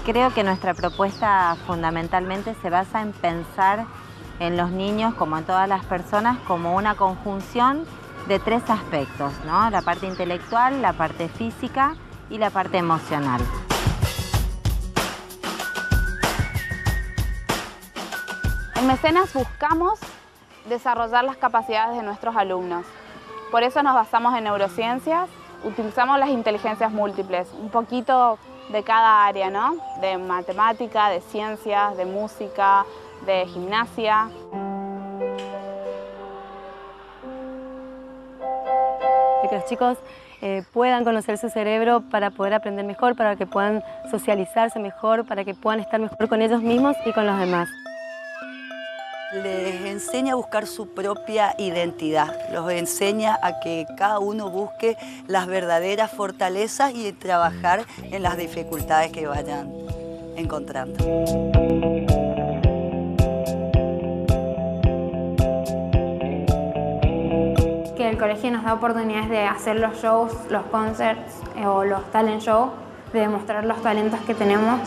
Creo que nuestra propuesta fundamentalmente se basa en pensar en los niños, como en todas las personas, como una conjunción de tres aspectos, ¿no? La parte intelectual, la parte física y la parte emocional. En Mecenas buscamos desarrollar las capacidades de nuestros alumnos. Por eso nos basamos en neurociencias, utilizamos las inteligencias múltiples, un poquito de cada área, ¿no? De matemática, de ciencias, de música, de gimnasia. Que los chicos puedan conocer su cerebro para poder aprender mejor, para que puedan socializarse mejor, para que puedan estar mejor con ellos mismos y con los demás. Les enseña a buscar su propia identidad, los enseña a que cada uno busque las verdaderas fortalezas y trabajar en las dificultades que vayan encontrando. Que el colegio nos da oportunidades de hacer los shows, los concerts o los talent shows, de demostrar los talentos que tenemos.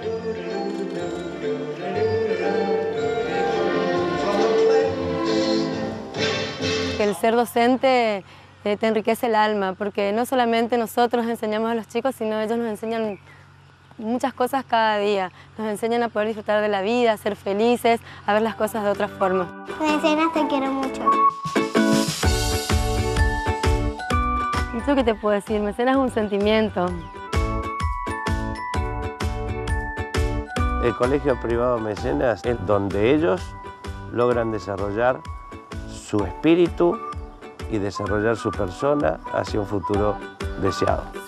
Que el ser docente te enriquece el alma, porque no solamente nosotros enseñamos a los chicos, sino ellos nos enseñan muchas cosas cada día. Nos enseñan a poder disfrutar de la vida, a ser felices, a ver las cosas de otra forma. Mecenas, te quiero mucho. ¿Y tú qué te puedo decir? Mecenas es un sentimiento. El colegio privado Mecenas es donde ellos logran desarrollar su espíritu y desarrollar su persona hacia un futuro deseado.